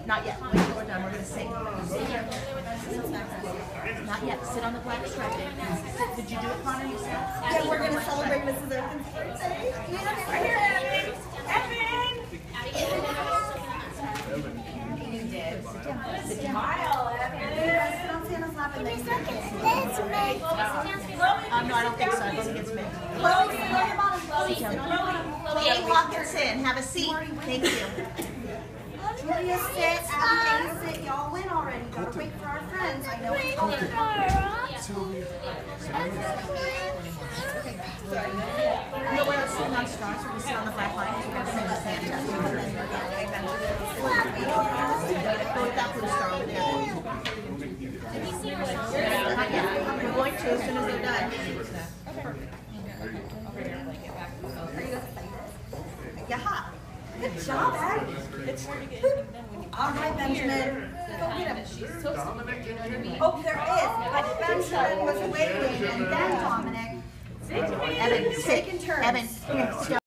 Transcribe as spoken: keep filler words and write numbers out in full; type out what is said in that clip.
Not yet. Wait till we're done. We're going to sing. Sit here. Not yet. Sit on the black stripe. Did you do it, Connor? You said? Yeah, we're going to celebrate Missus Evans' birthday. Right here, Evan. Evan. You did. Sit down. Sit down. Smile, Evan. Sit on Santa's lap and then you can Um, no, I don't think so. I don't think it's me. Chloe, sit on your bottom. Chloe, Sit down. Chloe. Kate Hawkinson, have a seat. Thank you. Julia, sit. Abby, sit. Y'all win already. Gotta wait for our friends. I know it's over. No, we're not sitting on straws. We're going to sit on the black line. We're going to sing to Santa. Go with that blue star over there. Not yet. We're going to as soon as they're done. Yeah. Good job, Abby. All right, Benjamin. Go get him. Oh, there is. But Benjamin was waiting, and then Dominic. Evan, sit. Taking turns. Evan, here,